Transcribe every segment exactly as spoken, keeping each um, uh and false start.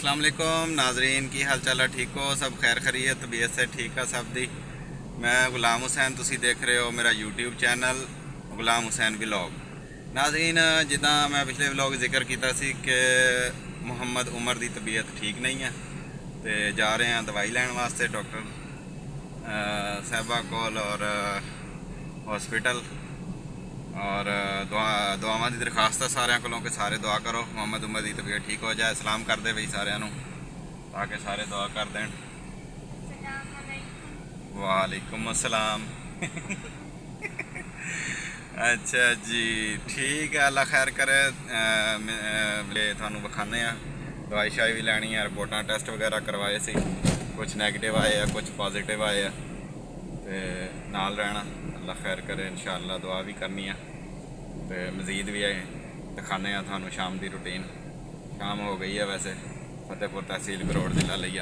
अस्सलाम वालेकुम नाजरीन की हाल चाल है, ठीक हो सब? खैर खरीत तबीयत से ठीक है सब दी। मैं गुलाम हुसैन, तुसी देख रहे हो मेरा YouTube channel Ghulam Hussain vlog. नाजरीन जिदा मैं पिछले व्लॉग जिक्र किया सी कि मुहम्मद उमर की तबीयत ठीक नहीं है तो जा रहे हैं दवाई लैन वास्ते डॉक्टर साहबा कोल और हॉस्पिटल। और दुआ दुआवां की दरखास्त है सारे को कि सारे दुआ करो मुहम्मद उमर की तबीयत ठीक हो जाए। सलाम कर दे बई सारे ताकि सारे दुआ कर दें। वालेकुम अस्सलाम। अच्छा जी ठीक है, अल्लाह खैर करे। थानू विखाने दवाई शाई भी लैनी है, रिपोर्टा टेस्ट वगैरह करवाए सी, कुछ नैगेटिव आए हैं कुछ पॉजिटिव आए हैं तो नाल रहना। अल्लाह खैर करे, इंशाअल्लाह दुआ भी करनी है तो मज़ीद भी दिखाने थानू शाम की रूटीन। शाम हो गई है वैसे, फतेहपुर तहसील करोड़ जिला लिया।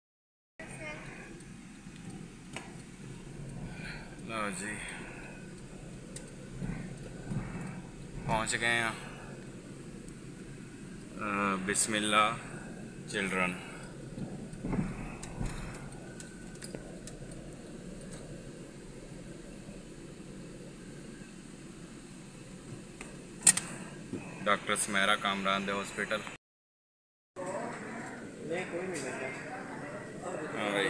लो जी पहुँच गए हैं Bismillah children. Doctor Sumera Kamran the hospital. हाँ भाई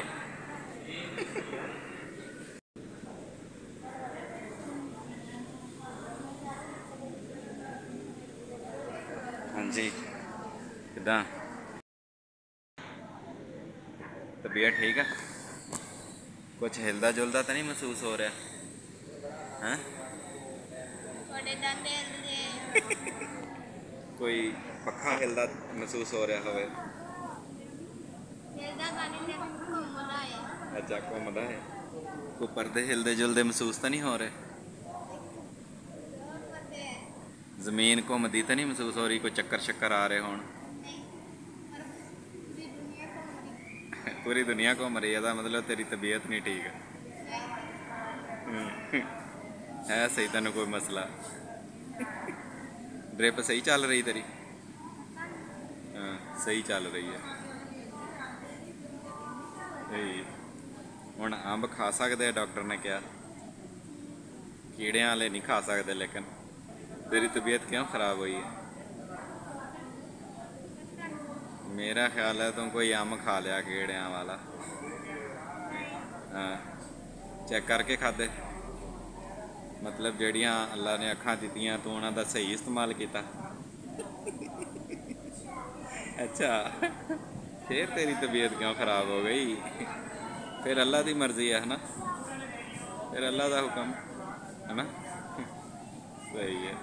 हाँ जी किदा तबीयत ठीक है? कुछ हिलदा जुलदा तो नहीं महसूस हो रहा है? कोई पखा हिलदा महसूस हो रहा हो? अच्छा घूमदा है, कोई पर्दे हिलदे जुलदे महसूस तो नहीं हो रहे? जमीन घूमदी तो नहीं महसूस हो रही? कोई चक्कर शक्कर आ रहे हो? पूरी दुनिया घूम रही है, मतलब तेरी तबीयत नहीं ठीक है? है सही तेन कोई मसला? ड्रिप सही चल रही तेरी? हाँ सही चल रही है। हुण अंब खा सकते हैं? डॉक्टर ने कहा कीड़ियां वाले नहीं खा सकते, लेकिन तेरी तबीयत क्यों खराब हुई है? मेरा ख्याल है तुम कोई अंब खा लिया कीड़ियां वाला। हाँ चेक करके खादे, मतलब जड़ियाँ अल्लाह ने अखा दित्तियां तू उन्होंने सही इस्तेमाल किया। अच्छा फिर तेरी तबीयत क्यों खराब हो गई? फिर अल्लाह की मर्जी है ना, फिर अल्लाह का हुक्म है ना। सही है।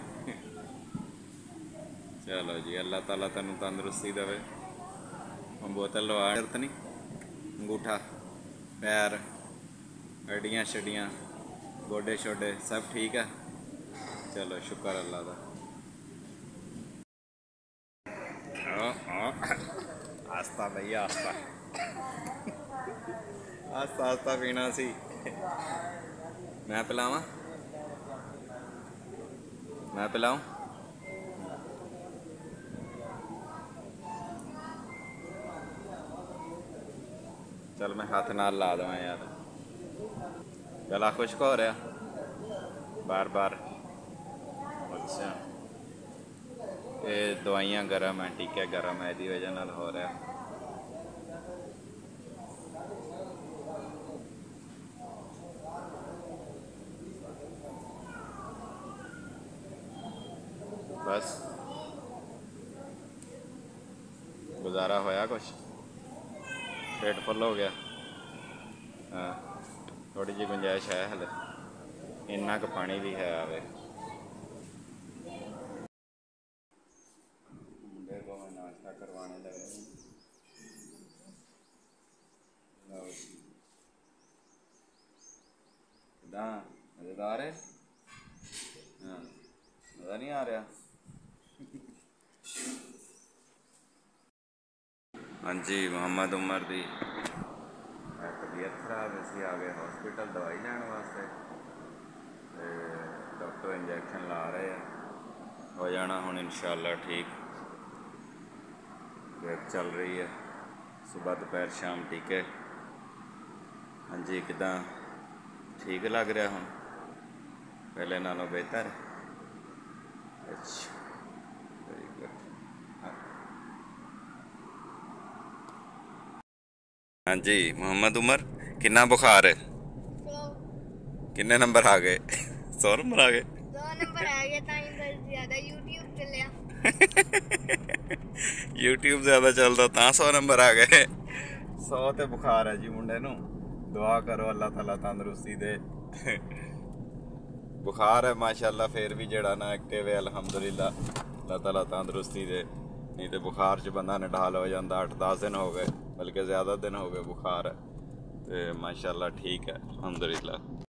चलो जी अल्लाह ताला तेन तंदुरुस्ती देवे। बोतल लवा दर्द नहीं? अंगूठा पैर हड्डियाँ शड्डियाँ गोडे शोडे सब ठीक है? चलो शुक्र अल्लाह का। आस्ता भैया आस्ता आस्ता आस्ता पीना सी। मैं पिलावा? मैं पिलाऊं? चल मैं हाथ नाल ला देव यार, गला खुश्क हो रहा बार बार। अच्छा ये दवाइयाँ गर्म है, टीके गर्म है, इहदी वजह नाल हो रहा। बस गुजारा होया कुछ? पेट फुल हो गया? हाँ थोड़ी जी गुंजाइश है हले, इन्ना क पानी भी है आवे। मुंडे को मैं नाश्ता करवाने लगे। मज़ेदार है? हाँ मज़ा नहीं आ रहा? हाँ जी मुहम्मद उमर की तबीयत खराब है, आ गए हॉस्पिटल दवाई लैन वास्ते। डॉक्टर इंजैक्शन ला रहे हैं, हो जाना हुण इंशाअल्लाह ठीक। ड्रिप चल रही है सुबह दोपहर शाम टीके। हाँ जी किदा ठीक लग रहा हूँ पहले नालों बेहतर। अच्छा वेरी गुड। हाँ जी मोहम्मद उमर कितना बुखार है? किन्ने नंबर आ गए? सौ नंबर आ गए। दो नंबर आ गए ताई बस ज्यादा यूट्यूब चलिया। यूट्यूब ज्यादा चलता ता सौ नंबर आ गए। सौ ते बुखार है जी मुंडे नू। दुआ करो अल्लाह ताला तंदुरुस्ती दे। बुखार है माशाल्लाह फिर भी जड़ा ना एक्टिव है अल्हम्दुलिल्लाह। अल्लाह ताला तंदुरुस्ती दे नहीं तो बुखार च बंदा निढाल हो जाता। अठ दस दिन हो गए बल्कि ज़्यादा दिन हो गए बुखार है तो माशाल्लाह ठीक है अल्हम्दुलिल्लाह।